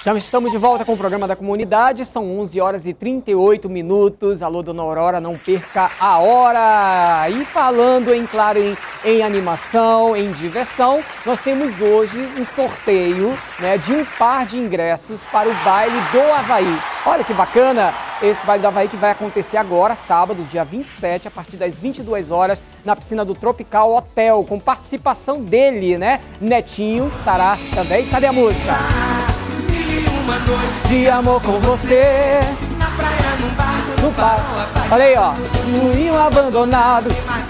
Já estamos de volta com o programa da comunidade, são 11 horas e 38 minutos. Alô, Dona Aurora, não perca a hora! E falando, claro, em animação, em diversão, nós temos hoje um sorteio, né, de um par de ingressos para o baile do Havaí. Olha que bacana esse baile do Havaí que vai acontecer agora, sábado, dia 27, a partir das 22 horas, na piscina do Tropical Hotel, com participação dele, né? Netinho estará também. Cadê a música? De amor com você, na praia, num barco, no barco. Olha aí, ó, moinho abandonado,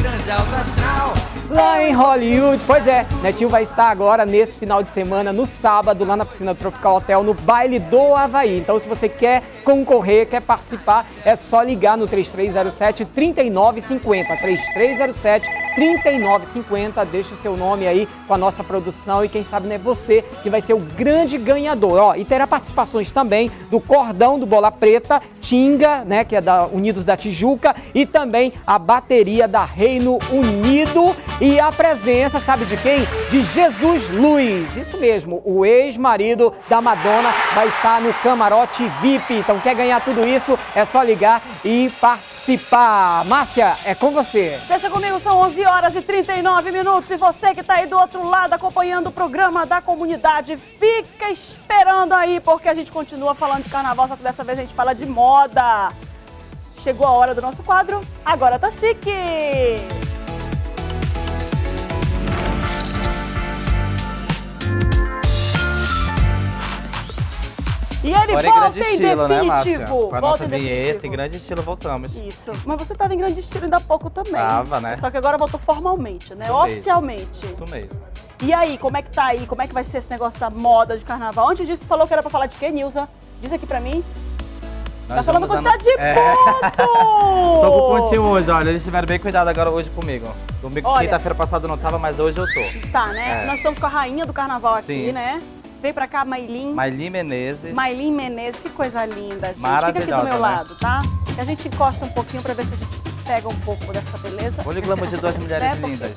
lá em Hollywood. Pois é, Netinho vai estar agora nesse final de semana, no sábado, lá na piscina do Tropical Hotel, no baile do Havaí. Então, se você quer concorrer, quer participar, é só ligar no 3307-3950. 3307-3950. Deixa o seu nome aí com a nossa produção e quem sabe não é você que vai ser o grande ganhador. Ó, e terá participações também do Cordão do Bola Preta, Tinga, né, que é da Unidos da Tijuca, e também a bateria da Reino Unido. E a presença, sabe de quem? De Jesus Luiz. Isso mesmo, o ex-marido da Madonna vai estar no camarote VIP. Então, quer ganhar tudo isso? É só ligar e participar. Márcia, é com você. Deixa comigo, são 11 horas e 39 minutos. E você que está aí do outro lado acompanhando o programa da comunidade, fica esperando aí, porque a gente continua falando de carnaval, só que dessa vez a gente fala de moda. Chegou a hora do nosso quadro, Agora Tá Chique. E ele agora volta em grande estilo, né, Márcia? Com a nossa vinheta, em grande estilo, voltamos. Isso. Mas você estava em grande estilo ainda há pouco também. Tava, né? Só que agora voltou formalmente, né? Isso oficialmente. Mesmo. Isso mesmo. E aí, como é que tá aí? Como é que vai ser esse negócio da moda de carnaval? Antes disso, tu falou que era pra falar de quê, Nilza? Diz aqui pra mim. Tá falando que tá de ponto! Tô com pontinho hoje, olha. Eles tiveram bem cuidado agora hoje comigo. Quinta-feira passada não tava, mas hoje eu tô. Tá, né? Nós estamos com a rainha do carnaval aqui, sim, né? Vem pra cá, Maylin. Maylin Menezes. Maylin Menezes, que coisa linda, gente. Maravilhosa, fica aqui do meu né? lado, tá? Que a gente encosta um pouquinho pra ver se a gente pega um pouco dessa beleza. Olha o glamour de duas mulheres lindas.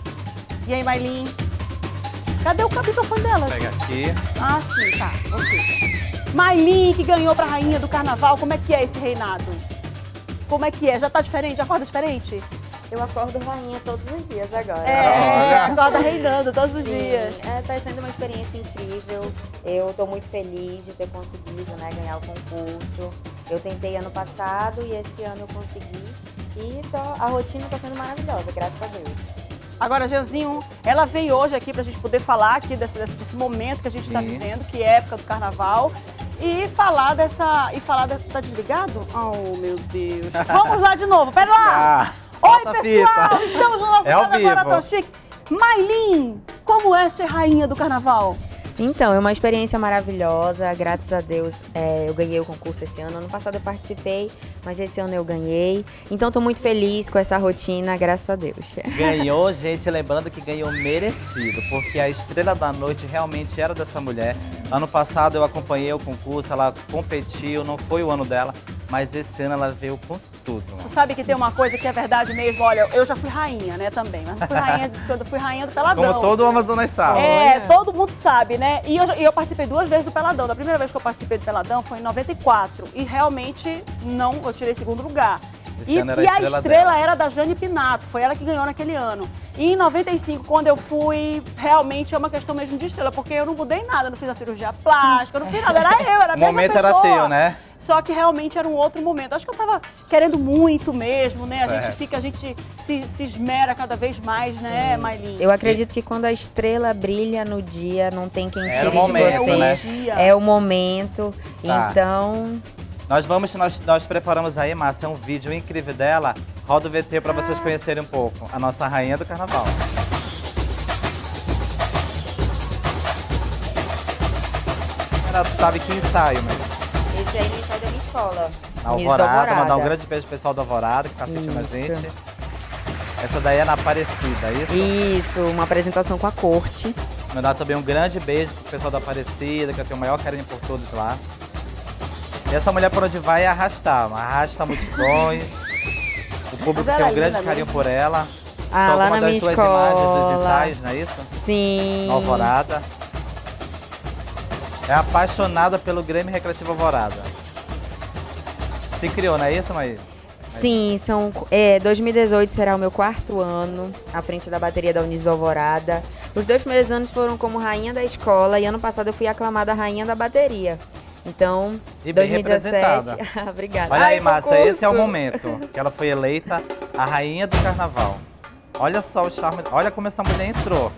E aí, Maylin? Cadê o microfone dela? Pega aqui. Ah, sim, tá. Ok. Maylin, que ganhou pra rainha do carnaval, como é que é esse reinado? Como é que é? Já tá diferente? Já acorda diferente? Eu acordo rainha todos os dias agora. Acorda reinando todos os dias. Tá sendo uma experiência incrível. Eu tô muito feliz de ter conseguido, né, ganhar o concurso. Eu tentei ano passado e esse ano eu consegui. E a rotina tá sendo maravilhosa, graças a Deus. Agora, Jeanzinho, ela veio hoje aqui pra gente poder falar aqui desse momento que a gente tá vivendo, que é a época do carnaval. E falar dessa... Tá desligado? Oh, meu Deus. Vamos lá de novo, pera lá. Oi, pessoal, estamos no nosso Agora Tá Chique. Maylin, como é ser rainha do carnaval? Então, é uma experiência maravilhosa, graças a Deus eu ganhei o concurso esse ano. Ano passado eu participei, mas esse ano eu ganhei. Então, tô muito feliz com essa rotina, graças a Deus. Ganhou, gente, lembrando que ganhou merecido, porque a estrela da noite realmente era dessa mulher. Ano passado eu acompanhei o concurso, ela competiu, não foi o ano dela, mas esse ano ela veio com tudo. Tu sabe que tem uma coisa que é verdade mesmo, olha, eu já fui rainha, né, também, mas não fui rainha eu fui rainha do Peladão. Como todo Amazonas sabe. Todo mundo sabe, né? E eu participei 2 vezes do Peladão. Da primeira vez que eu participei do Peladão foi em 94 e realmente eu tirei 2º lugar. E a estrela era da Jane Pinato, foi ela que ganhou naquele ano. E em 95, quando eu fui, realmente é uma questão mesmo de estrela, porque eu não mudei nada, não fiz a cirurgia plástica, eu não fiz nada, era eu, era a mesma pessoa. O momento era teu, né? Só que realmente era um outro momento. Acho que eu tava querendo muito mesmo, né? A gente se esmera cada vez mais, né, Maylin? Eu acredito que quando a estrela brilha no dia, não tem quem tire de momento, você. né? É o momento, então... Nós preparamos aí, Márcia, um vídeo incrível dela. Roda o VT para vocês conhecerem um pouco. A nossa rainha do carnaval. Tu tava aqui em ensaio, né? Esse aí no ensaio da minha escola. Alvorada, mandar um grande beijo pro pessoal do Alvorada que tá assistindo a gente. Essa daí é na Aparecida, é isso? Isso, uma apresentação com a corte. Mandar também um grande beijo pro pessoal da Aparecida, que eu tenho o maior carinho por todos lá. E essa mulher por onde vai é arrasta multidões. O público tem um grande carinho por ela. Ah, lá na minha escola. Só alguma das tuas imagens dos ensaios, não é isso? Sim. Na Alvorada. É apaixonada pelo Grêmio Recreativo Alvorada. Se criou, não é isso, Maí? Sim, 2018 será o meu 4º ano à frente da bateria da Uniso Alvorada. Os 2 primeiros anos foram como rainha da escola e ano passado eu fui aclamada rainha da bateria. Então, e bem 2017... representada. Obrigada. Olha aí, Márcia, esse é o momento que ela foi eleita a rainha do carnaval. Olha só o charme, olha como essa mulher entrou.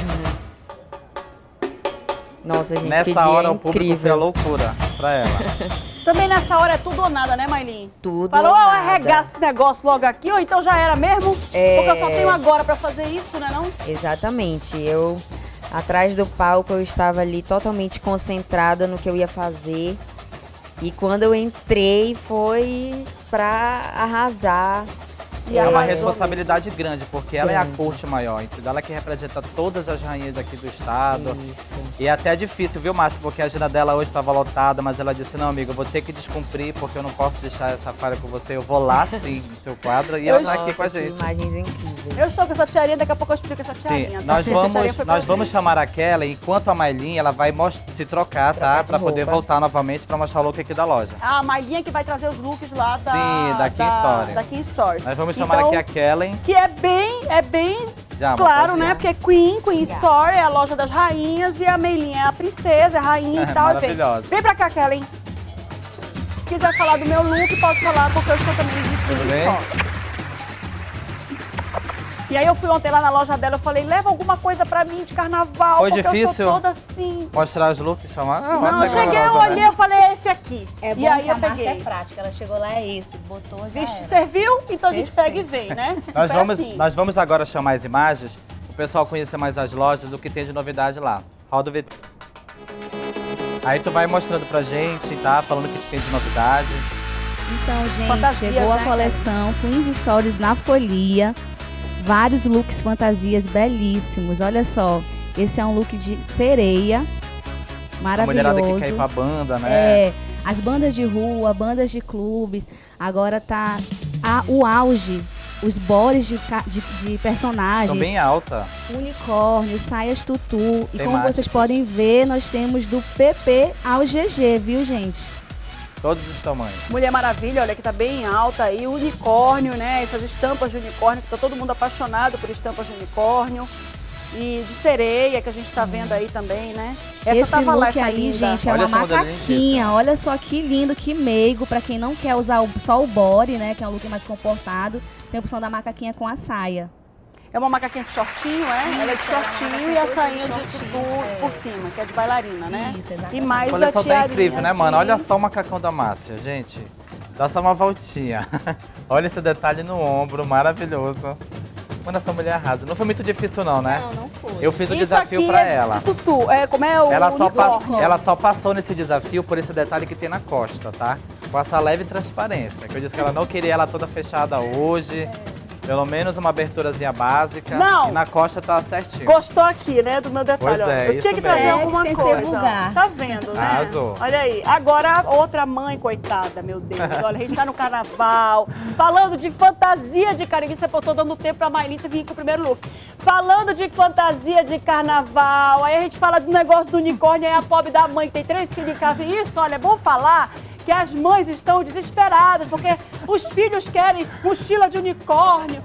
Nossa, gente, nessa hora o público foi a loucura pra ela. Também nessa hora é tudo ou nada, né, Maylin? Tudo Falou, ou nada. arregaça esse negócio logo aqui, ou então já era mesmo? Porque eu só tenho agora pra fazer isso, né não? Exatamente. Eu, atrás do palco, eu estava ali totalmente concentrada no que eu ia fazer. E quando eu entrei, foi pra arrasar. E é uma responsabilidade grande, porque ela é a corte maior, entendeu? Ela que representa todas as rainhas aqui do estado. Isso. E é até difícil, viu, Márcia? Porque a agenda dela hoje estava lotada, mas ela disse, não, amiga, eu vou ter que descumprir, porque eu não posso deixar essa falha com você. Eu vou lá, sim, no seu quadro, e ela tá aqui com a gente. Imagens incríveis. Eu estou com essa tiarinha, daqui a pouco eu explico essa tiarinha. Sim, Tá? nós vamos chamar a Kelly, enquanto a Maylin, ela vai se trocar, tá? Pra poder voltar novamente pra mostrar o look aqui da loja. A Maylin que vai trazer os looks lá da King Story. Da King Story. Nós vamos chamar aqui a Kelly. Que é bem claro, né? Porque Queen Store é a loja das rainhas e a Maylin é a princesa, a rainha e tal. Maravilhosa. Vem pra cá, Kelly. Se quiser falar do meu look, pode falar, porque eu estou também de Queen Store. E aí eu fui ontem lá na loja dela, eu falei, leva alguma coisa pra mim de carnaval, foi porque difícil eu sou toda assim. Mostrar os looks? Não, eu cheguei, eu olhei, eu falei, é esse aqui. É bom, e aí que a eu Márcia peguei. é prática, ela chegou lá, é esse, botou, já era. Serviu? Então a gente Perfeito. pega e vem, né? Nós vamos agora chamar as imagens, o pessoal conhecer mais as lojas, do que tem de novidade lá. Roda o vídeo. Aí tu vai mostrando pra gente, tá? Falando o que tem de novidade. Então, gente, Fantasias, chegou a né, coleção Queen Stories na folia. Vários looks fantasias belíssimos. Olha só, esse é um look de sereia, maravilhoso. A mulherada que quer ir pra banda, né? É, as bandas de rua, bandas de clubes. Agora tá o auge, os bores de personagens. Estão bem alta. Unicórnio, saias tutu. E como Temáticas. vocês podem ver, nós temos do PP ao GG, viu, gente? Todos os tamanhos. Mulher Maravilha, olha que tá bem alta aí, unicórnio, né? Essas estampas de unicórnio, que tá todo mundo apaixonado por estampas de unicórnio. E de sereia, que a gente tá vendo aí também, né? Essa Esse tava lá, look essa aí, linda. gente, é Olha uma essa modelo macaquinha. lindíssima. Olha só que lindo, que meigo. Pra quem não quer usar só o body, né? Que é um look mais comportado. Tem a opção da macaquinha com a saia. É uma macaquinha de shortinho, é? Ela é de shortinho e a sainha de tutu por cima, que é de bailarina, né? Isso, exatamente. E mais A coleção a tá tiarinha incrível, né, mano? de- Olha só o macacão da Márcia, gente. Dá só uma voltinha. Olha esse detalhe no ombro, maravilhoso. Mano, essa mulher arrasa. Não foi muito difícil não, né? Não foi. Eu fiz o Isso desafio aqui pra é ela. de tutu, como é o unicórnio. Ela só passou nesse desafio por esse detalhe que tem na costa, tá? Com essa leve transparência. Que eu disse que ela não queria ela toda fechada hoje. Pelo menos uma aberturazinha básica. Não. E na costa tá certinho. Gostou aqui, né, do meu detalhe. Pois ó. é, eu tinha que isso trazer mesmo. alguma Sem ser coisa. ó. vulgar. Tá vendo, né? Arrasou. Olha aí. Agora, outra mãe, coitada, meu Deus. Olha, a gente tá no carnaval. Falando de fantasia de carnaval. Você tô dando tempo pra Maylita vir com o primeiro look. Falando de fantasia de carnaval. Aí a gente fala do negócio do unicórnio. Aí a pobre da mãe que tem 3 filhos em casa. E isso, olha, é bom falar que as mães estão desesperadas, porque os filhos querem mochila de unicórnio,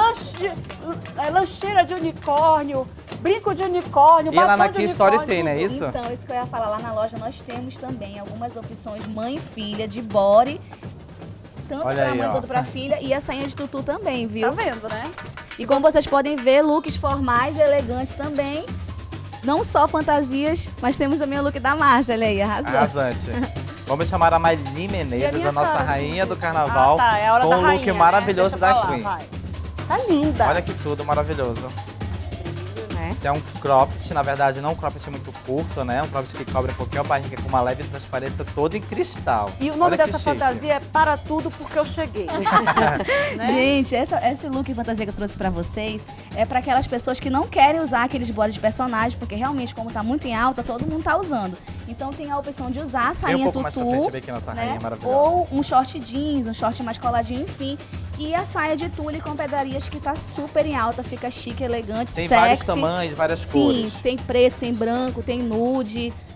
lancheira de unicórnio, brinco de unicórnio, E lá batom na de King Story unicórnio, tem, não é tudo. isso? Então, isso que eu ia falar, lá na loja nós temos também algumas opções mãe e filha de body. Tanto Olha pra aí, mãe ó. quanto pra filha. E a sainha de tutu também, viu? Tá vendo, né? E como vocês podem ver, looks formais e elegantes também. Não só fantasias, mas temos também o look da Márcia, olha aí, arrasou. Arrasante. Vamos chamar a Maylin E a Menezes, minha a nossa cara? rainha do carnaval, Ah, tá, é a hora com da o look rainha, né? maravilhoso Deixa eu da falar, Queen. vai. Tá linda. Olha que tudo maravilhoso. Né? Esse é um cropped, na verdade não um cropped muito curto, né? Um cropped que cobre um pouquinho a barriga com uma leve transparência toda em cristal. E o nome Olha que dessa chique. fantasia é Para Tudo Porque Eu Cheguei. né? Gente, esse look fantasia que eu trouxe pra vocês é pra aquelas pessoas que não querem usar aqueles bodies de personagem, porque realmente, como tá muito em alta, todo mundo tá usando. Então tem a opção de usar a Vem sainha um pouco mais pra frente, tutu, vê aqui a nossa né? rainha maravilhosa. Ou um short jeans, um short mais coladinho, enfim. E a saia de tule com pedrarias que tá super em alta, fica chique, elegante, Tem sexy. vários tamanhos, várias Sim, cores. tem preto, tem branco, tem nude.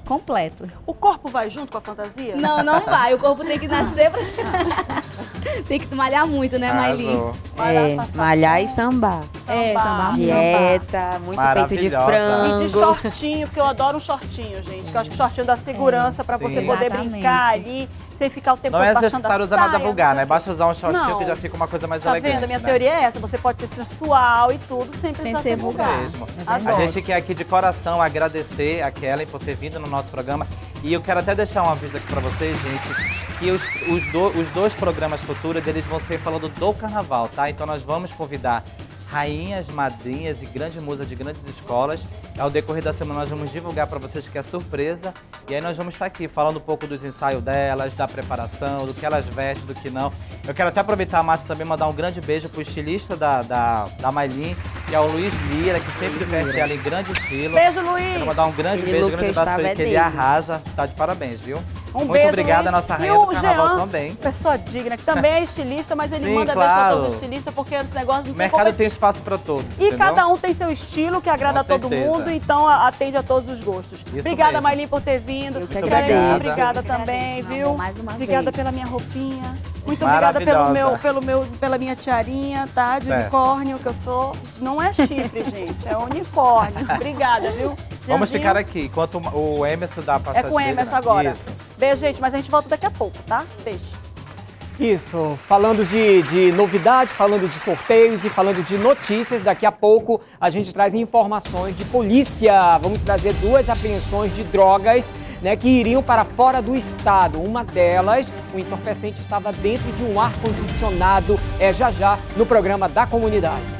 completo. O corpo vai junto com a fantasia? Não, não vai. O corpo tem que nascer pra ser... Tem que malhar muito, né, Maylin? Malhar e sambar. Sambar. Dieta, muito peito de frango. E de shortinho, porque eu adoro um shortinho, gente. Que eu acho que o shortinho dá segurança pra você poder brincar ali, sem ficar o tempo todo baixando a saia. Não é necessário usar nada vulgar, né? Basta usar um shortinho que já fica uma coisa mais elegante. Tá vendo? A minha teoria é essa. Você pode ser sensual e tudo, sem precisar ser vulgar. Mesmo. A gente quer aqui de coração agradecer a Kellen por ter vindo no nosso programa. E eu quero até deixar um aviso aqui pra vocês, gente, que os dois programas futuros, eles vão ser falando do carnaval, tá? Então nós vamos convidar rainhas, madrinhas e grandes musas de grandes escolas. Ao decorrer da semana nós vamos divulgar para vocês que é surpresa. E aí nós vamos estar aqui falando um pouco dos ensaios delas, da preparação, do que elas vestem, do que não. Eu quero até aproveitar, Márcia, também mandar um grande beijo pro estilista da Maylin, que é o Luiz Lira, que sempre veste ela em grande estilo. Beijo, Luiz! Quero mandar um grande beijo, um grande abraço pra ele, que ele arrasa. Tá de parabéns, viu? Muito obrigada, nossa rainha do carnaval também. Pessoa digna, que também é estilista, mas ele manda beijo pra todos os estilistas, porque esse negócio não tem mercado tem espaço para todos, e cada um tem seu estilo, que agrada a todo mundo, então atende a todos os gostos. Isso obrigada, Maylin, por ter vindo. Muito obrigada. Obrigada também, viu? Mais uma obrigada vez. Pela minha roupinha. Muito obrigada pela minha tiarinha, tá? De unicórnio que eu sou. Não é chifre, gente, é unicórnio. Obrigada, viu? Vamos ficar aqui, enquanto o Emerson dá a passagem. É com o Emerson agora. Isso. Beijo, gente, mas a gente volta daqui a pouco, tá? Beijo. Isso, falando de novidades, falando de sorteios e falando de notícias, daqui a pouco a gente traz informações de polícia. Vamos trazer 2 apreensões de drogas, né, que iriam para fora do estado. Uma delas, o entorpecente estava dentro de um ar-condicionado, já no programa da comunidade.